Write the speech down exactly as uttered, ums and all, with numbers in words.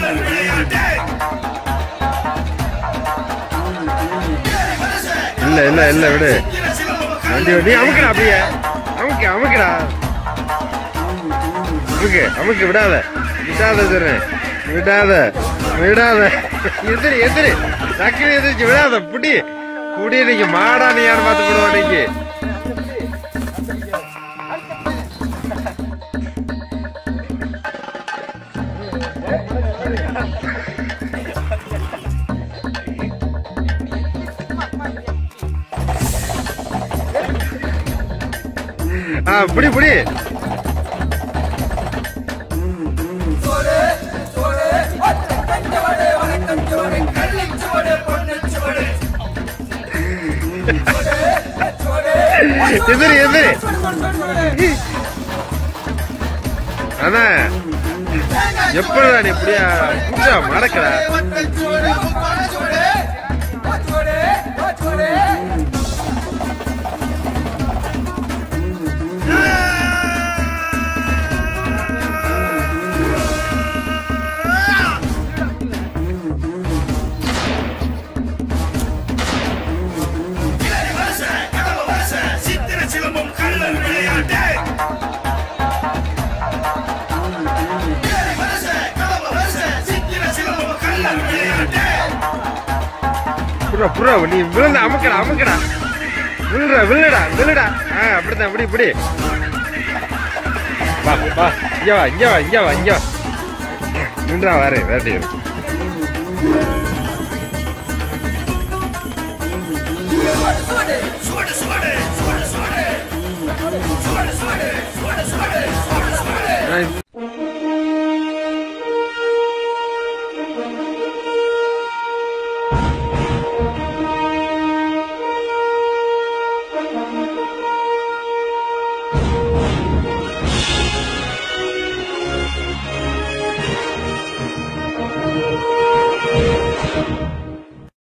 இல்ல இல்ல இல்ல விடு வண்டி வண்டி அமுக்கடா அப்படியே அமுக்கு அமுக்கடா அமுக்கு அமுக்கு விடாத விடாத சொல்றேன் விடாத விடாத எதிரி எதிரி டக்குனு எதிரிச்சு விடாத புடி புடி இன்னைக்கு மாடா நீ யாரும் பார்த்து போடுவோம் இன்னைக்கு ஆ புடி புடி எதிரி எதிரி அண்ணா எப்படா நீ இப்படியா புடிச்சா மடக்கடா புறா புறா நீ விழுந்த அமுக்கடா அமுக்கடா விழுற விழுடா விழுடா ஆ அப்படித்தான் இப்படி இப்படி வா வா இங்க வா இங்க வா இங்க வா இங்க வா நின்றா வாரு வேட்டி